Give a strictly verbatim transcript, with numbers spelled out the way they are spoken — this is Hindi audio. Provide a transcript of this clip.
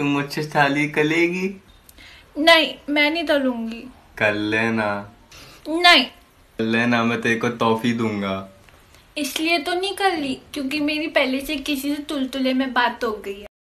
तुम मुझसे शादी करेगी? नहीं, मैं नहीं तलूंगी। कर लेना। नहीं। कर लेना, मैं तेरे को टॉफी दूंगा। इसलिए तो नहीं कर ली क्योंकि मेरी पहले से किसी से तुलतुले में बात हो गई है।